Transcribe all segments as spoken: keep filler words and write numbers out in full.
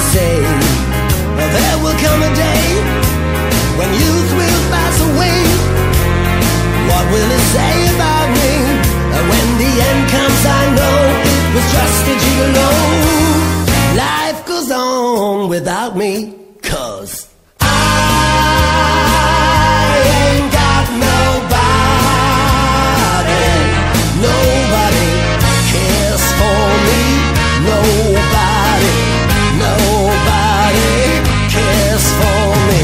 say there will come a day when youth will pass away. What will it say about me? When the end comes, I know it was just a gigolo. Life goes on without me, 'cause I ain't got nobody. Nobody cares for me. Nobody, nobody cares for me.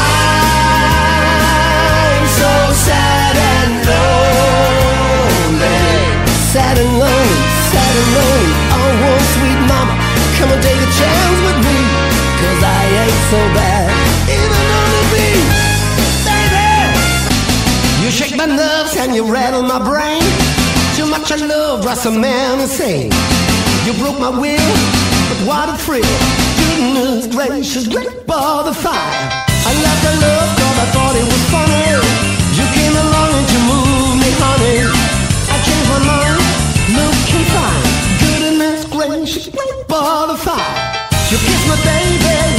I'm so sad and lonely. Sad and lonely, sad and lonely. Oh, one sweet mama, come and take a chance with me, 'cause I ain't so bad, even on the beat. Baby, you shake my nerves and you rattle my brain. Too much I love drives a man insane. You broke my will, but what a thrill. Goodness gracious, great ball of fire. I left the love 'cause I thought it was funny. You came along and you moved me, honey. I changed my mind, looking fine. Goodness gracious, great ball of fire. You kissed my baby,